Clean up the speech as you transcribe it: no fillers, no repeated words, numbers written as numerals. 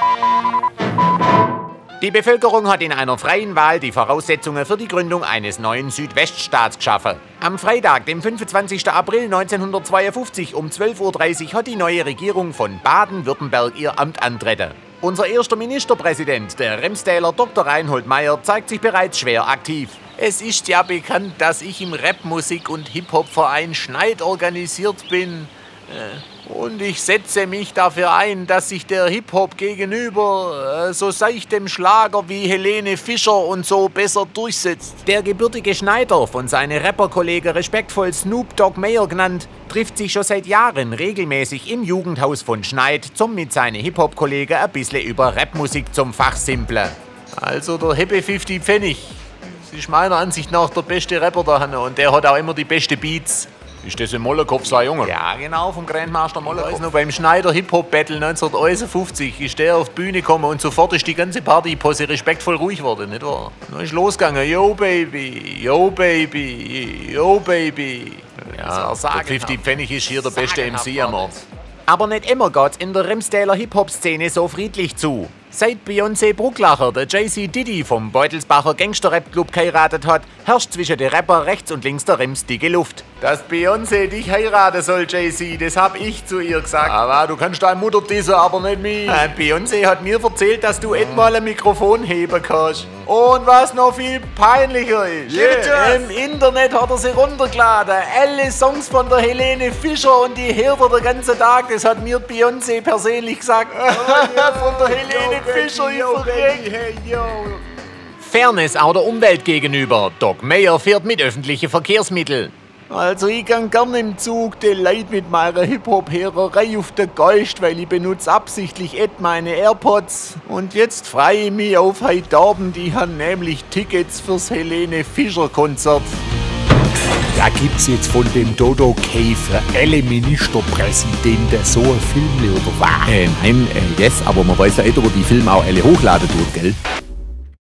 Die Bevölkerung hat in einer freien Wahl die Voraussetzungen für die Gründung eines neuen Südweststaats geschaffen. Am Freitag, dem 25. April 1952 um 12:30 Uhr hat die neue Regierung von Baden-Württemberg ihr Amt antreten. Unser erster Ministerpräsident, der Remstäler Dr. Reinhold Meier, zeigt sich bereits schwer aktiv. Es ist ja bekannt, dass ich im Rapmusik- und Hip-Hop-Verein Schneid organisiert bin. Und ich setze mich dafür ein, dass sich der Hip-Hop gegenüber so seichtem Schlager wie Helene Fischer und so besser durchsetzt. Der gebürtige Schneider, von seinen Rapperkollegen respektvoll Snoop Dogg Mayer genannt, trifft sich schon seit Jahren regelmäßig im Jugendhaus von Schneid, zum mit seinen Hip-Hop-Kollegen ein bisschen über Rapmusik zum Fachsimpeln. Also der Heppe 50 Pfennig. Das ist meiner Ansicht nach der beste Rapper da und der hat auch immer die besten Beats. Ist das ein Mollerkopf, sei Junge? Ja, genau, vom Grandmaster Mollerkopf. Noch beim Schneider Hip-Hop-Battle 1951 ist der auf die Bühne gekommen und sofort ist die ganze Partyposse respektvoll ruhig geworden, nicht wahr? Dann ist losgegangen, yo baby, yo baby, yo baby. Ja, der 50 Pfennig ist hier der beste MC am Ort. Aber nicht immer geht's in der Remstäler Hip-Hop-Szene so friedlich zu. Seit Beyoncé Brucklacher, der Jay-Z Diddy vom Beutelsbacher Gangster-Rap-Club geheiratet hat, herrscht zwischen den Rapper rechts und links der Rems dicke Luft. Dass Beyoncé dich heiraten soll, Jay-Z, das hab ich zu ihr gesagt. Aber du kannst deine Mutter dissen, aber nicht mich. Beyoncé hat mir erzählt, dass du etmal ein Mikrofon heben kannst. Und was noch viel peinlicher ist, im Internet hat er sie runtergeladen. Alle Songs von der Helene Fischer und die hört er den ganzen Tag. Das hat mir Beyoncé persönlich gesagt. Von der Helene Fischer, ich verreck. Fairness auch der Umwelt gegenüber. Doc Mayer fährt mit öffentlichen Verkehrsmitteln. Also ich kann gerne im Zug den Leuten mit meiner Hip-Hop-Hererei auf den Geist, weil ich benutze absichtlich meine AirPods. Und jetzt freue ich mich auf heute Abend, die haben nämlich Tickets fürs Helene Fischer-Konzert. Da gibt's jetzt von dem Dodo Cave alle Ministerpräsidenten so ein Film oder was? Nein, yes, aber man weiß ja nicht, ob er die Filme auch alle hochladen tut, gell?